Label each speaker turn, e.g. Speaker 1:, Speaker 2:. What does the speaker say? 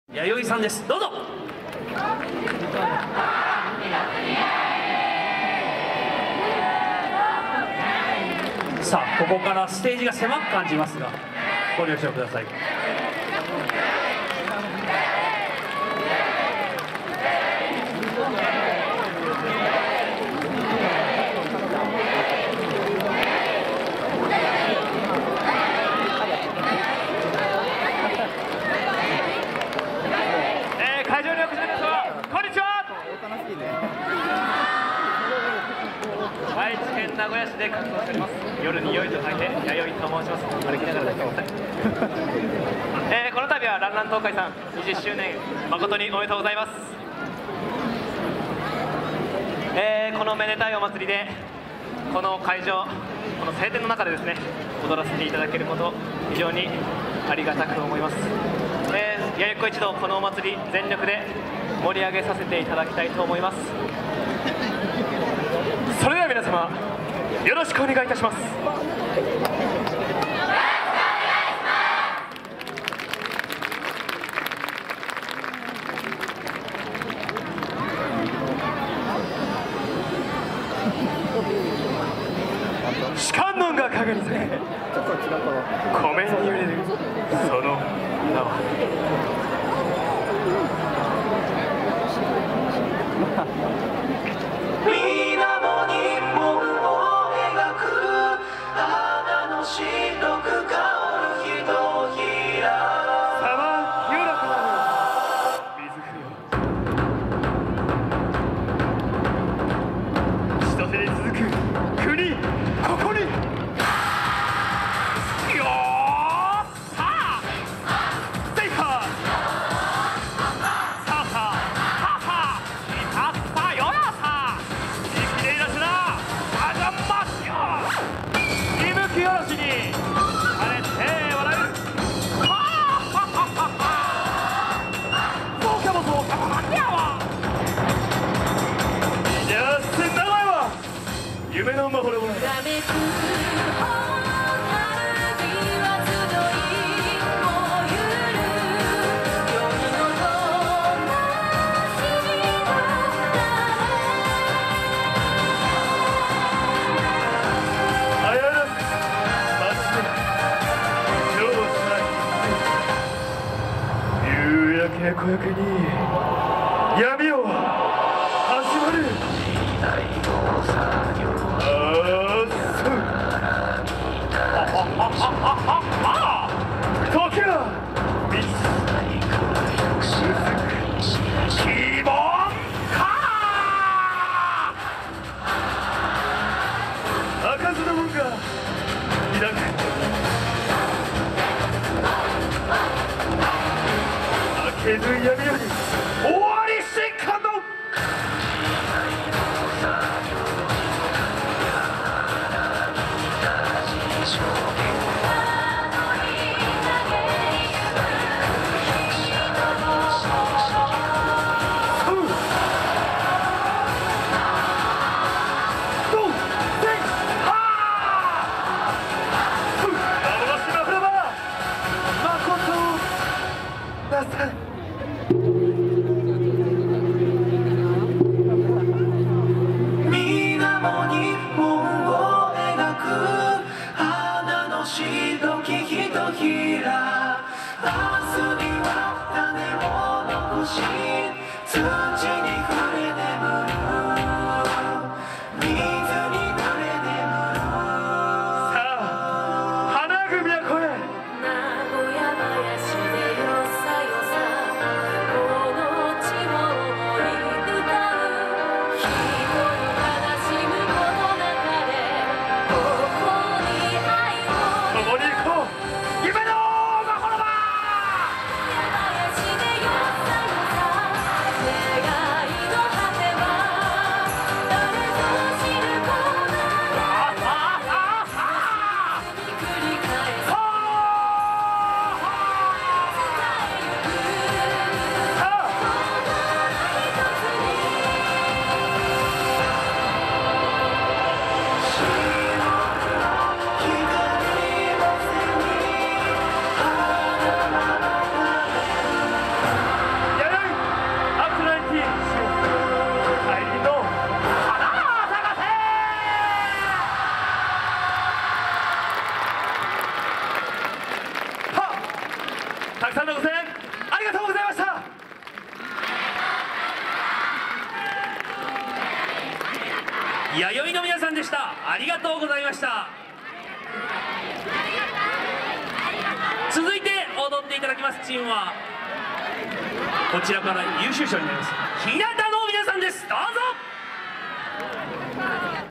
Speaker 1: 弥生さんです。どうぞ。さあ、ここからステージが狭く感じますがご了承ください。
Speaker 2: 会場にお越しの皆様、こんにちは。愛知県名古屋市で活動しております。夜に良いと書いて弥生と申します。歩きながらだけこの度はランラン東海さん20周年誠におめでとうございます。このめでたいお祭りでこの会場、この晴天の中でですね踊らせていただけること非常にありがたく思います。弥生っ子一同、このお祭り全力で盛り上げさせていただきたいと思います。それでは皆様よろしくお願いいたします。士官能が陰に咲く湖面に揺れるその名は
Speaker 3: 水面に門を描く花の白く香るひとひら
Speaker 2: さま清らかなる水不要千歳に続く国ここによーさあセイカーさあさあさあさあいたったよらさ生きていらっしゃなあがますよ息吹きよろしに晴れて笑うそうかもそうかもなんでやわいやせん名前は夢の魔法でございます。小焼けに闇を始まる時が満ち希望か開かずの門が開く開けず闇より終わりしかの
Speaker 4: が
Speaker 1: 弥生の皆さんでした。ありがとうございました。続いて踊っていただきますチームはこちらから優秀賞になります日向の皆さんです。どうぞ。